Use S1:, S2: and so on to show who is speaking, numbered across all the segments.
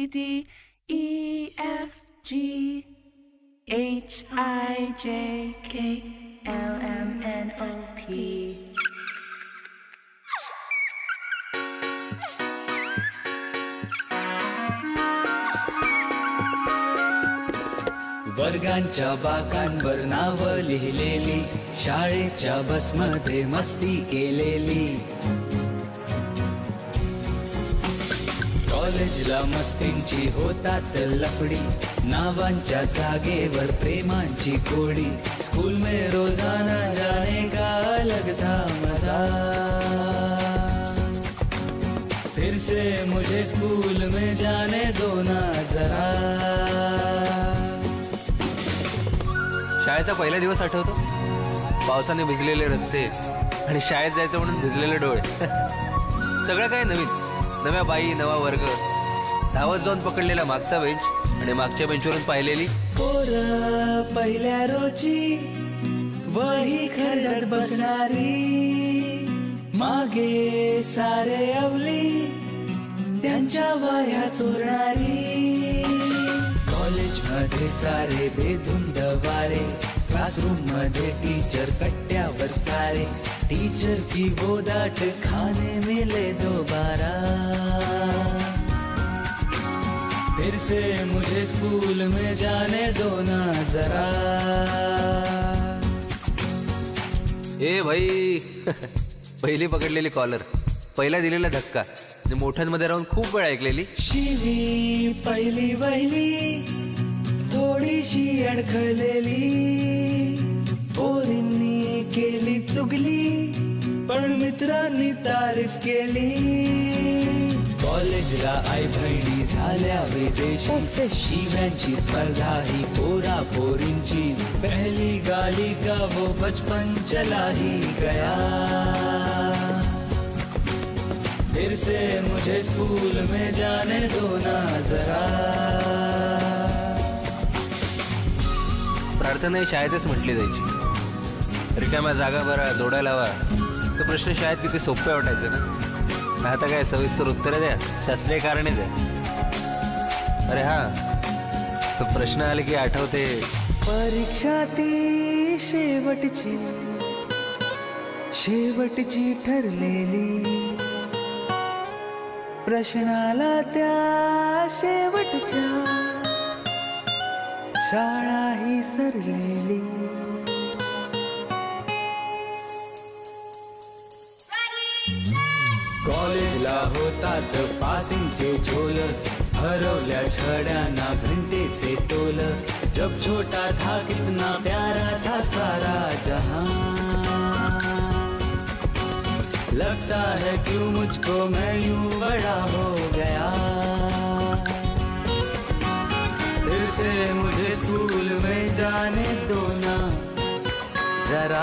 S1: D E F G H I J K L M N O P.
S2: वर्गांच्या बाकांवर नाव लिहिलेली, शाळेच्या बसमध्ये मस्ती केलेली, कॉलेजला मस्तींची होतात लफडी, नावांच्या जागेवर प्रेमांची कोडी, स्कूल में रोजाना जाने का अलग था मजा, फिर से मुझे स्कूल में जाने दो ना जरा.
S3: शाळेचा पहिला दिवस आठवतो, पावसाने भिजलेले रस्ते आणि शाळेत जायचं म्हणून भिजलेले डोळे. सगळं काय नवीन, नव्या बाई, नवा वर्ग, धावत जाऊन पकडलेला मागचा बेंच आणि मागच्या बेंचवरून पाहिलेली
S2: पोरं पहिल्या रोजी वही खरडत बसणारी, मागे सारे अवली त्यांच्या वह्या चोरणारी, कॉलेज मध्ये सारे बेधुंद वारे, क्लासरूम मध्ये टीचर कट्ट्यावर सारे, टीचर की वो डांट खाने मिले दोबारा, फिर से मुझे स्कूल में जाने दो ना जरा.
S3: ए भाई पहिली पकडलेली कॉलर, पहिला दिलेला धक्का, मोठ्यांमध्ये राहून खूप वेळ ऐकलेली
S2: शिवी पहिली वहिली थोडीशी अडखळलेली, पोरींनी केली चुगली पण मित्रांनी तारीफ केली, कॉलेजला आई बहिणी झाल्या विदेशी, शिव्यांची स्पर्धा ही पोरा पोरींची, पहली गाली का वो बचपन चला ही गया, फिर से मुझे स्कूल में जाने दो ना जरा.
S3: प्रार्थना ही शाळेतच म्हटली जायची. रिकाम्या जागा बरा, जोड्या लावा, तो प्रश्न शाळेत किती सोपे वाटायचे ना. आता काय सविस्तर उत्तरे द्या, शास्त्रीय कारणे द्या. अरे हा, तो प्रश्न आले की आठवते
S2: परीक्षा ती शेवटची ठरलेली, प्रश्नाला त्या शेवटच्या शाळा ही सरलेली. कॉलेजला होतात पासिंगचे झोल, हरवल्या छड्यांना घंटेचे टोल, जब छोटा था कितना प्यारा था सारा जहां, लगता है क्यों मुझको मैं यूं बड़ा हो गया, फिर से मुझे स्कूल में जाने दो ना जरा.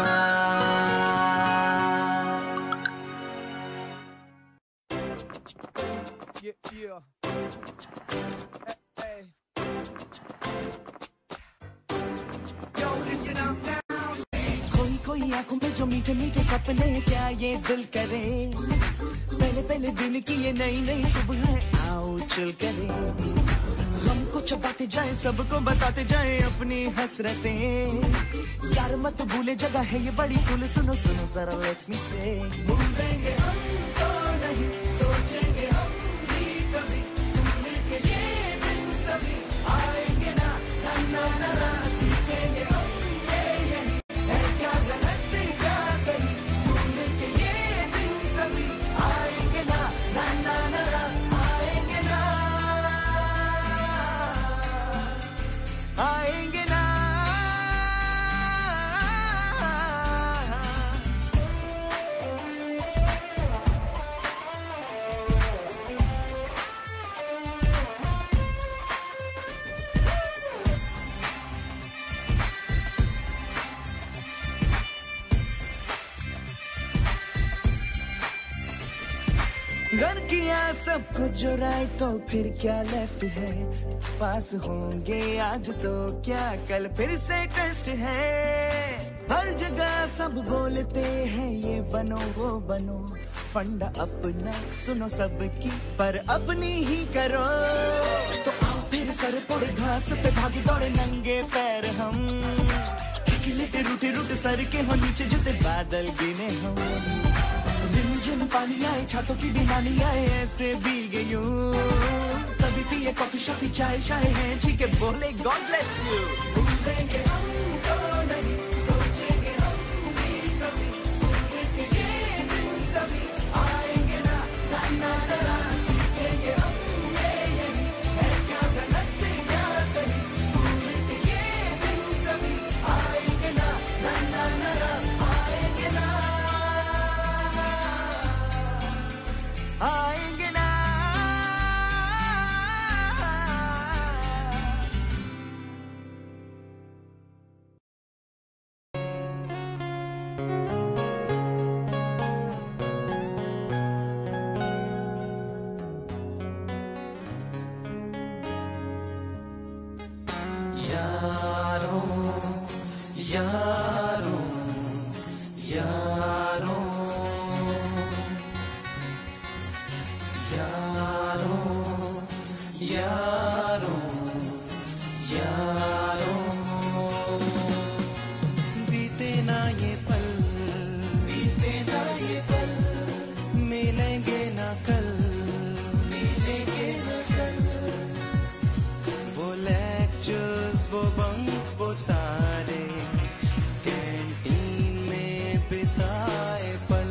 S4: कोई आंखों में जो मीठे मीठे सपने, क्या ये दिल करे, पहले पहले दिन की ये नई नई सुबह आओ चल करे, हमको चबाते जाए सबको बताते जाए अपनी हसरतें, यार मत भूले जगह है ये बड़ी कुल, सुनो सुनो जरा लेट मी से, भूलेंगे हम तो नहीं, सोचेंगे हम भी कभी, सुनने के ये दिन सभी आएंगे ना ना ना ना, ना सीखेंगे हम ये यही है क्या गलत क्या सही, सुनने के ये दिन सभी आएंगे ना ना ना ना, आएंगे ना आएंगे ना. घर किया सब कुछ जो राइट, तो फिर क्या लेफ्ट है, पास होंगे आज तो क्या कल फिर से टेस्ट है, हर जगह सब बोलते हैं ये बनो वो बनो, फंडा अपना सुनो सबकी पर अपनी ही करो। तो आओ फिर सर पड़े घास पे भागे दौड़े नंगे पैर हम, खिलते रूठे रूठे सर के हो नीचे जूते बादल गिने हम। रिमझिम पानी आए छातों की बीमारी आए ऐसे भीगे यूं, तभी पिए कॉफी शॉफी चाय शाय है जी के बोले गॉड ब्लेस यू। भूलेंगे हमको नहीं सोचेंगे हम भी कभी, स्कूल के ये दिन सभी आएंगे ना ना ना ना, सीखेंगे हम ये यही है क्या गलत क्या सही, स्कूल के ये दिन सभी आएंगे ना ना ना ना, आएंगे ना आएंगे ना। यारों यारों यारों यारों यारों, बीते ना ये पल, बीते ना ये पल, मिलेंगे ना कल, मिलेंगे ना कल। वो लेक्चर्स वो बंक वो सारे कैंटीन में बिताए पल,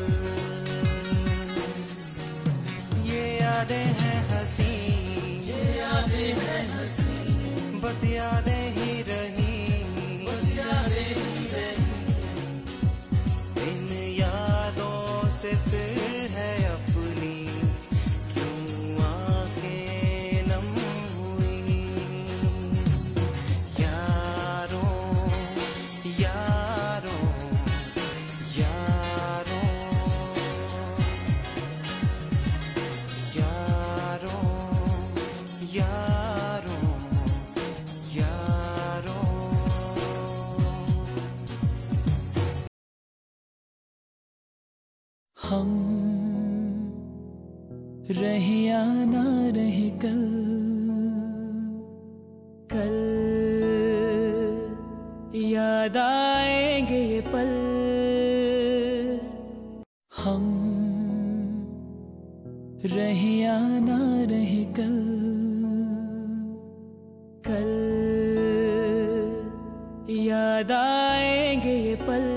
S4: ये यादें हैं हंसी, ये यादें हैं हंसी, बस यादें ही रही, बस यादें ही रही। इन यादों से फिर है अपनी क्यों आंखें नम हुई। यारों यारों यारों यारों यारों यारों। हम रहे या ना रहे कल, कल याद आएंगे ये पल। हम रहे या ना रहे कल, कल याद आएंगे ये पल।